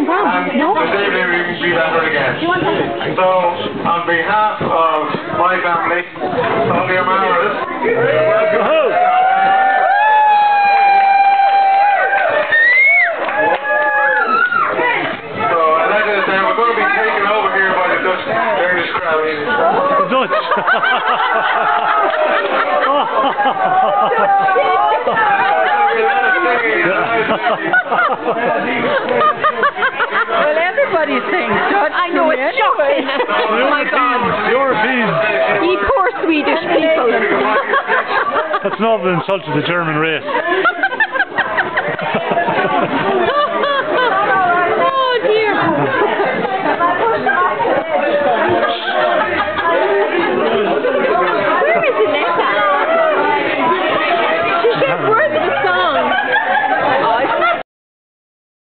in France. No? This evening we can be better again. Do you want that? So, on behalf of my family, Tony Amaris, welcome. So, I'd like to say we're going to be taken over here by the Dutch Danish crowd. The Dutch! Well, everybody sings Dutch. I know, it's shocking. Oh my God. Europeans. You poor Swedish people. That's not an insult to the German race.